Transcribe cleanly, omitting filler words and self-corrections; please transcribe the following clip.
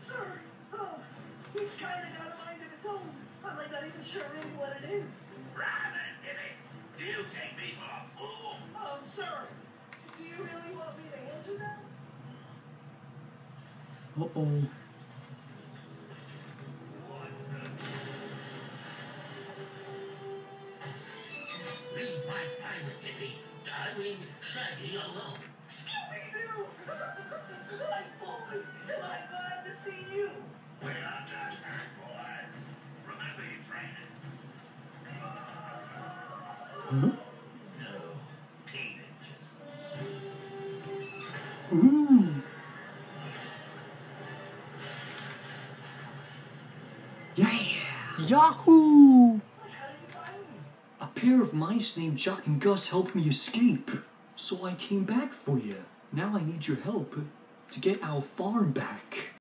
Sir, oh, it's kind of got a mind of its own. I'm like not even sure really what it is. Right then, Timmy. Do you take me for a fool? Sir, do you really want me to answer that? Uh-oh. Read my pirate, Timmy. Shaggy alone. Scooby-Doo! My boy, am I glad to see you? We are just hurt, boys. Remember your training. Huh? No. Teenagers. Ooh. Yeah! Yahoo! How did you find me? A pair of mice named Jock and Gus helped me escape. So I came back for you. Now I need your help to get our farm back.